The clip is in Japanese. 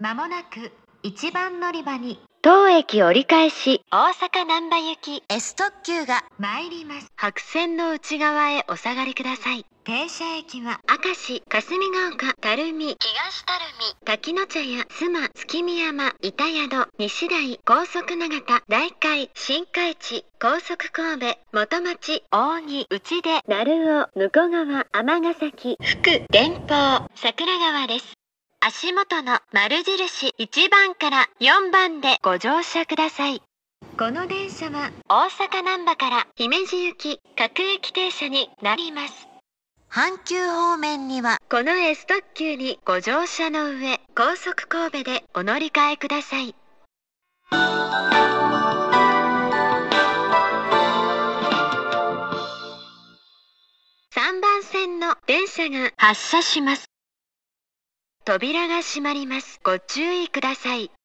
まもなく1番乗り場に当駅折り返し大阪難波行き S 特急が参ります。 白線の内側へお下がりください。 停車駅は明石、霞ヶ丘、垂水、東垂水、滝の茶屋、須磨、月見山、板宿、西台、高速長田、大海、新海地、高速神戸、元町、扇、内出、鳴尾、向川、尼崎、福、電報、桜川です。足元の丸印1番から4番でご乗車ください。 この電車は大阪難波から姫路行き各駅停車になります。阪急方面にはこの S 特急にご乗車の上、高速神戸でお乗り換えください。3番線の電車が発車します。扉が閉まります。ご注意ください。